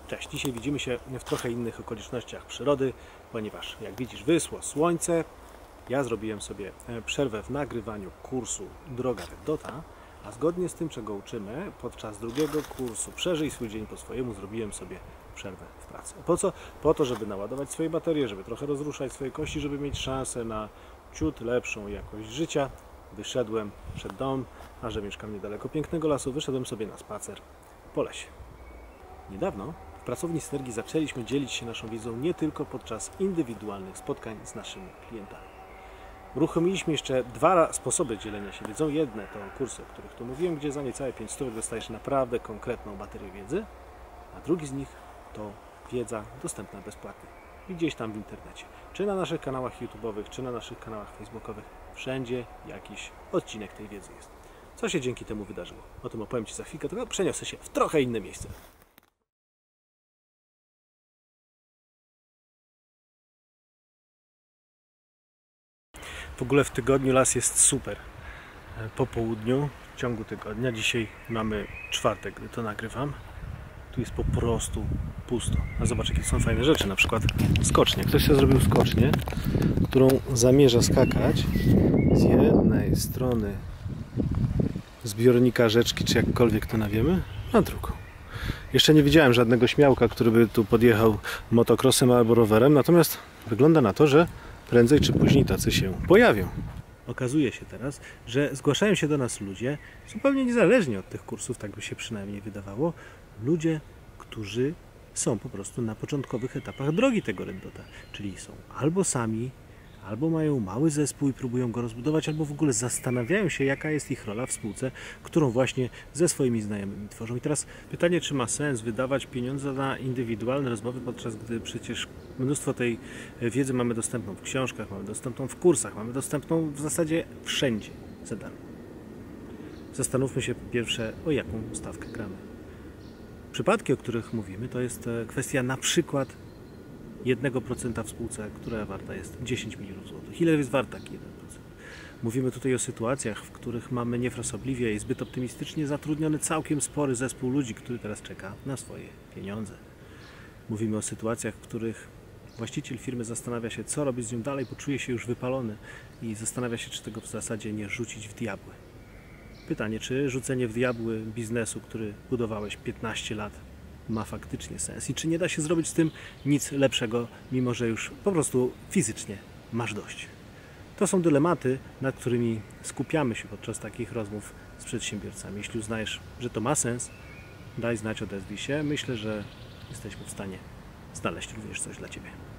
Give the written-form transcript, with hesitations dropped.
Cześć, dzisiaj widzimy się w trochę innych okolicznościach przyrody, ponieważ jak widzisz wyschło słońce, ja zrobiłem sobie przerwę w nagrywaniu kursu Droga Red Dota, a zgodnie z tym, czego uczymy, podczas drugiego kursu Przeżyj swój dzień po swojemu zrobiłem sobie przerwę w pracy. Po co? Po to, żeby naładować swoje baterie, żeby trochę rozruszać swoje kości, żeby mieć szansę na ciut lepszą jakość życia. Wyszedłem przed dom, a że mieszkam niedaleko pięknego lasu, wyszedłem sobie na spacer po lesie. Niedawno w pracowni Synergii zaczęliśmy dzielić się naszą wiedzą nie tylko podczas indywidualnych spotkań z naszymi klientami. Uruchomiliśmy jeszcze dwa sposoby dzielenia się wiedzą. Jedne to kursy, o których tu mówiłem, gdzie za niecałe 500 dostajesz naprawdę konkretną baterię wiedzy, a drugi z nich to wiedza dostępna bezpłatnie i gdzieś tam w internecie. Czy na naszych kanałach YouTube'owych, czy na naszych kanałach Facebookowych. Wszędzie jakiś odcinek tej wiedzy jest. Co się dzięki temu wydarzyło? O tym opowiem Ci za chwilkę, tylko przeniosę się w trochę inne miejsce. W ogóle w tygodniu las jest super. Po południu, w ciągu tygodnia, dzisiaj mamy czwartek, gdy to nagrywam, tu jest po prostu pusto. A zobacz, jakie są fajne rzeczy, na przykład skocznia. Ktoś sobie zrobił skocznię, którą zamierza skakać z jednej strony zbiornika rzeczki, czy jakkolwiek to nawiemy, na drugą. Jeszcze nie widziałem żadnego śmiałka, który by tu podjechał motocrossem albo rowerem, natomiast wygląda na to, że prędzej czy później tacy się pojawią. Okazuje się teraz, że zgłaszają się do nas ludzie, zupełnie niezależnie od tych kursów, tak by się przynajmniej wydawało, ludzie, którzy są po prostu na początkowych etapach drogi tego Red Dota, czyli są albo sami, albo mają mały zespół i próbują go rozbudować, albo w ogóle zastanawiają się, jaka jest ich rola w spółce, którą właśnie ze swoimi znajomymi tworzą. I teraz pytanie, czy ma sens wydawać pieniądze na indywidualne rozmowy, podczas gdy przecież mnóstwo tej wiedzy mamy dostępną w książkach, mamy dostępną w kursach, mamy dostępną w zasadzie wszędzie za darmo. Zastanówmy się pierwsze, o jaką stawkę gramy. Przypadki, o których mówimy, to jest kwestia na przykład 1% w spółce, która warta jest 10 milionów złotych. Ile jest wart taki 1%? Mówimy tutaj o sytuacjach, w których mamy niefrasobliwie i zbyt optymistycznie zatrudniony całkiem spory zespół ludzi, który teraz czeka na swoje pieniądze. Mówimy o sytuacjach, w których właściciel firmy zastanawia się, co robić z nią dalej, bo czuje się już wypalony i zastanawia się, czy tego w zasadzie nie rzucić w diabły. Pytanie, czy rzucenie w diabły biznesu, który budowałeś 15 lat, ma faktycznie sens i czy nie da się zrobić z tym nic lepszego, mimo że już po prostu fizycznie masz dość. To są dylematy, nad którymi skupiamy się podczas takich rozmów z przedsiębiorcami. Jeśli uznajesz, że to ma sens, daj znać, odezwij się. Myślę, że jesteśmy w stanie znaleźć również coś dla Ciebie.